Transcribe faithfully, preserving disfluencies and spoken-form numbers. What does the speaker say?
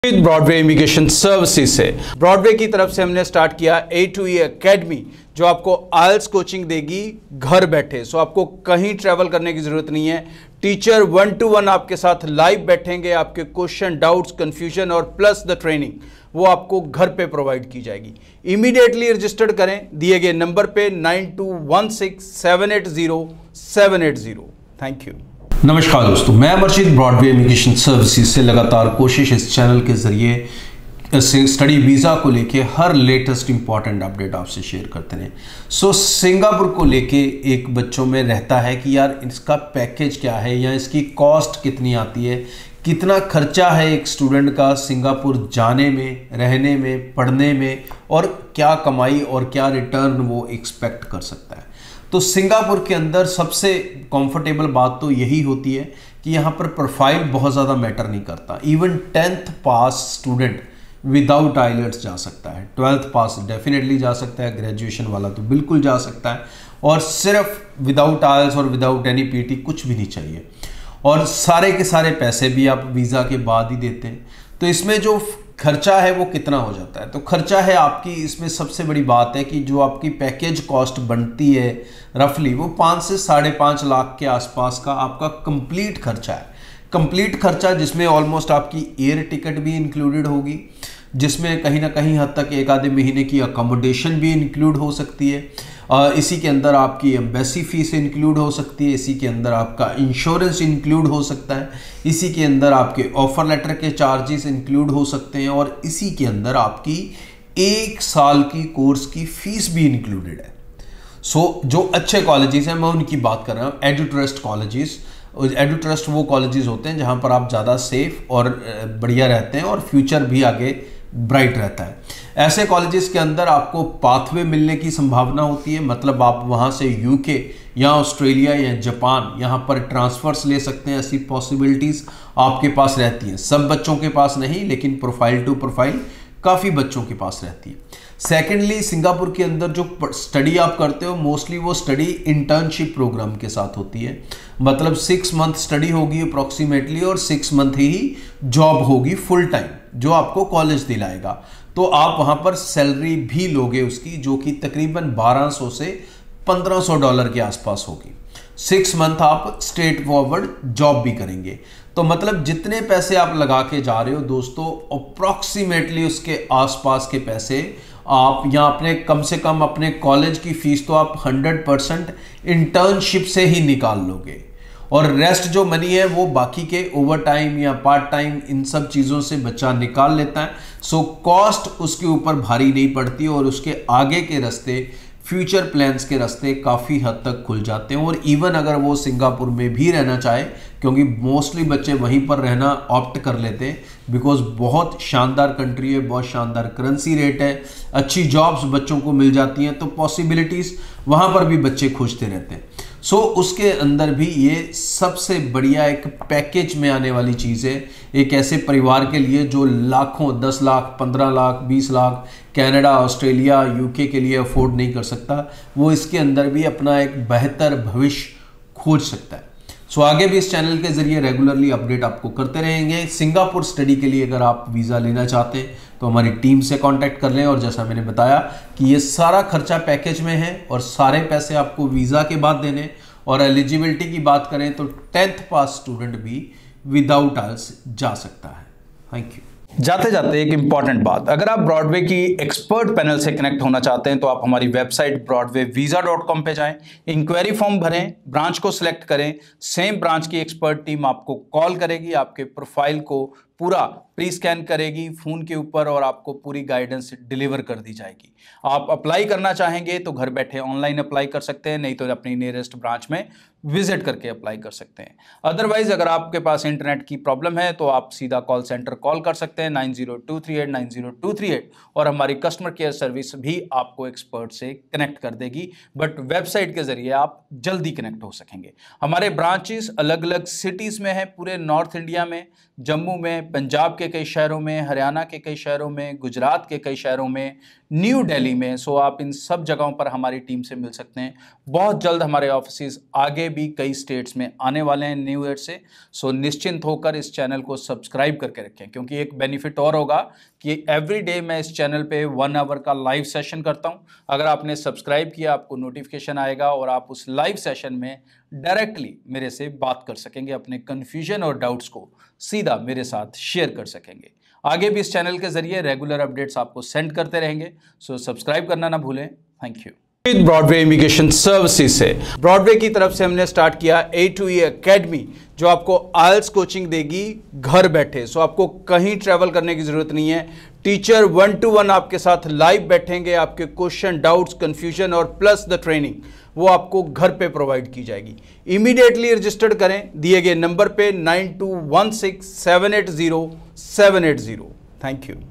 Broadway immigration services से Broadway की तरफ से हमने स्टार्ट किया ए टू ई एकेडमी, जो आपको आइल्स कोचिंग देगी घर बैठे। सो आपको कहीं ट्रैवल करने की जरूरत नहीं है। टीचर वन टू वन आपके साथ लाइव बैठेंगे, आपके क्वेश्चन, डाउट्स, कंफ्यूजन और प्लस द ट्रेनिंग वो आपको घर पे प्रोवाइड की जाएगी। इमीडिएटली रजिस्टर्ड करें दिए गए नंबर पे nine two one six seven eight zero seven eight zero. Thank you. नमस्कार दोस्तों, मैं अमरजीत ब्रॉडवे इमिग्रेशन सर्विसेज से लगातार कोशिश इस चैनल के जरिए स्टडी वीज़ा को लेके हर लेटेस्ट इंपॉर्टेंट अपडेट आपसे शेयर करते हैं। सो सिंगापुर को लेके एक बच्चों में रहता है कि यार इसका पैकेज क्या है या इसकी कॉस्ट कितनी आती है, कितना खर्चा है एक स्टूडेंट का सिंगापुर जाने में, रहने में, पढ़ने में, और क्या कमाई और क्या रिटर्न वो एक्सपेक्ट कर सकता है। तो सिंगापुर के अंदर सबसे कंफर्टेबल बात तो यही होती है कि यहाँ पर प्रोफाइल बहुत ज़्यादा मैटर नहीं करता। Even tenth pass student without IELTS जा सकता है, ट्वेल्थ पास डेफिनेटली जा सकता है, ग्रेजुएशन वाला तो बिल्कुल जा सकता है, और सिर्फ विदाउट आइल्स और विदाउट एनी पीटी कुछ भी नहीं चाहिए, और सारे के सारे पैसे भी आप वीज़ा के बाद ही देते हैं। तो इसमें जो खर्चा है वो कितना हो जाता है, तो खर्चा है आपकी, इसमें सबसे बड़ी बात है कि जो आपकी पैकेज कॉस्ट बनती है रफली वो पाँच से साढ़े पाँच लाख के आसपास का आपका कंप्लीट खर्चा है। कंप्लीट खर्चा जिसमें ऑलमोस्ट आपकी एयर टिकट भी इंक्लूडेड होगी, जिसमें कहीं ना कहीं हद तक एक आधे महीने की अकोमोडेशन भी इंक्लूड हो सकती है, इसी के अंदर आपकी एम्बेसी फीस इंक्लूड हो सकती है, इसी के अंदर आपका इंश्योरेंस इंक्लूड हो सकता है, इसी के अंदर आपके ऑफर लेटर के चार्जेस इंक्लूड हो सकते हैं, और इसी के अंदर आपकी एक साल की कोर्स की फीस भी इंक्लूडेड है। सो so, जो अच्छे कॉलेजेस हैं मैं उनकी बात कर रहा हूँ, EduTrust colleges. EduTrust वो कॉलेजेस होते हैं जहाँ पर आप ज़्यादा सेफ और बढ़िया रहते हैं और फ्यूचर भी आगे ब्राइट रहता है। ऐसे कॉलेजेस के अंदर आपको पाथवे मिलने की संभावना होती है, मतलब आप वहाँ से यूके या ऑस्ट्रेलिया या जापान यहाँ पर ट्रांसफर्स ले सकते हैं। ऐसी पॉसिबिलिटीज़ आपके पास रहती हैं, सब बच्चों के पास नहीं, लेकिन प्रोफाइल टू प्रोफाइल काफ़ी बच्चों के पास रहती है। सेकेंडली, सिंगापुर के अंदर जो स्टडी आप करते हो मोस्टली वो स्टडी इंटर्नशिप प्रोग्राम के साथ होती है, मतलब सिक्स मंथ स्टडी होगी अप्रॉक्सीमेटली, और सिक्स मंथ ही जॉब होगी फुल टाइम जो आपको कॉलेज दिलाएगा। तो आप वहाँ पर सैलरी भी लोगे उसकी, जो कि तकरीबन बारह सौ से पंद्रह सौ डॉलर के आसपास होगी। सिक्स मंथ आप स्ट्रेट फॉरवर्ड जॉब भी करेंगे, तो मतलब जितने पैसे आप लगा के जा रहे हो दोस्तों, अप्रॉक्सीमेटली उसके आसपास के पैसे आप यहाँ अपने कम से कम अपने कॉलेज की फीस तो आप हंड्रेड परसेंट इंटर्नशिप से ही निकाल लोगे, और रेस्ट जो मनी है वो बाकी के ओवर टाइम या पार्ट टाइम इन सब चीज़ों से बच्चा निकाल लेता है। सो कॉस्ट उसके ऊपर भारी नहीं पड़ती, और उसके आगे के रास्ते, फ्यूचर प्लान्स के रास्ते काफ़ी हद तक खुल जाते हैं। और इवन अगर वो सिंगापुर में भी रहना चाहे, क्योंकि मोस्टली बच्चे वहीं पर रहना ऑप्ट कर लेते हैं, बिकॉज बहुत शानदार कंट्री है, बहुत शानदार करेंसी रेट है, अच्छी जॉब्स बच्चों को मिल जाती हैं, तो पॉसिबिलिटीज़ वहाँ पर भी बच्चे खोजते रहते हैं। सो so, उसके अंदर भी ये सबसे बढ़िया एक पैकेज में आने वाली चीज़ है, एक ऐसे परिवार के लिए जो लाखों, दस लाख, पंद्रह लाख, बीस लाख कनाडा, ऑस्ट्रेलिया, यूके के लिए अफोर्ड नहीं कर सकता, वो इसके अंदर भी अपना एक बेहतर भविष्य खोज सकता है। सो so, आगे भी इस चैनल के जरिए रेगुलरली अपडेट आपको करते रहेंगे। सिंगापुर स्टडी के लिए अगर आप वीज़ा लेना चाहते हैं तो हमारी टीम से कांटेक्ट कर लें, और जैसा मैंने बताया कि ये सारा खर्चा पैकेज में है और सारे पैसे आपको वीज़ा के बाद देने। और एलिजिबिलिटी की बात करें तो टेंथ पास स्टूडेंट भी विदाउट आइल्स जा सकता है। Thank you. जाते जाते एक इंपॉर्टेंट बात, अगर आप ब्रॉडवे की एक्सपर्ट पैनल से कनेक्ट होना चाहते हैं तो आप हमारी website Broadway visa dot com पे जाएं, इंक्वायरी फॉर्म भरें, ब्रांच को सिलेक्ट करें, सेम ब्रांच की एक्सपर्ट टीम आपको कॉल करेगी, आपके प्रोफाइल को पूरा प्री स्कैन करेगी फ़ोन के ऊपर, और आपको पूरी गाइडेंस डिलीवर कर दी जाएगी। आप अप्लाई करना चाहेंगे तो घर बैठे ऑनलाइन अप्लाई कर सकते हैं, नहीं तो अपनी नियरेस्ट ब्रांच में विजिट करके अप्लाई कर सकते हैं। अदरवाइज अगर आपके पास इंटरनेट की प्रॉब्लम है तो आप सीधा कॉल सेंटर कॉल कर सकते हैं nine zero two three eight nine zero two three eight, और हमारी कस्टमर केयर सर्विस भी आपको एक्सपर्ट से कनेक्ट कर देगी, बट वेबसाइट के जरिए आप जल्दी कनेक्ट हो सकेंगे। हमारे ब्रांचेस अलग अलग सिटीज़ में हैं, पूरे नॉर्थ इंडिया में, जम्मू में, पंजाब के कई शहरों में, हरियाणा के कई शहरों में, गुजरात के कई शहरों में, न्यू दिल्ली में। सो आप इन सब जगहों पर हमारी टीम से मिल सकते हैं। बहुत जल्द हमारे ऑफिस आगे भी कई स्टेट्स में आने वाले हैं न्यू ईयर से। सो निश्चिंत होकर इस चैनल को सब्सक्राइब करके रखें, क्योंकि एक बेनिफिट और होगा कि एवरी डे मैं इस चैनल पे वन आवर का लाइव सेशन करता हूं। अगर आपने सब्सक्राइब किया, आपको नोटिफिकेशन आएगा और आप उस लाइव सेशन में डायरेक्टली मेरे से बात कर सकेंगे, अपने कन्फ्यूजन और डाउट्स को सीधा मेरे साथ शेयर कर सकेंगे। आगे भी इस चैनल के जरिए रेगुलर अपडेट्स आपको सेंड करते रहेंगे। सो सब्सक्राइब करना ना भूलें। Thank you. Broadway immigration services से ब्रॉडवे की तरफ से हमने स्टार्ट किया ए टू ई एकेडमी, जो आपको आइल्स कोचिंग देगी घर बैठे। सो आपको कहीं ट्रैवल करने की जरूरत नहीं है। टीचर वन टू वन आपके साथ लाइव बैठेंगे, आपके क्वेश्चन, डाउट्स, कंफ्यूजन और प्लस द ट्रेनिंग वो आपको घर पे प्रोवाइड की जाएगी। इमीडिएटली रजिस्टर्ड करें दिए गए नंबर पे nine two one six seven eight zero seven eight zero. Thank you.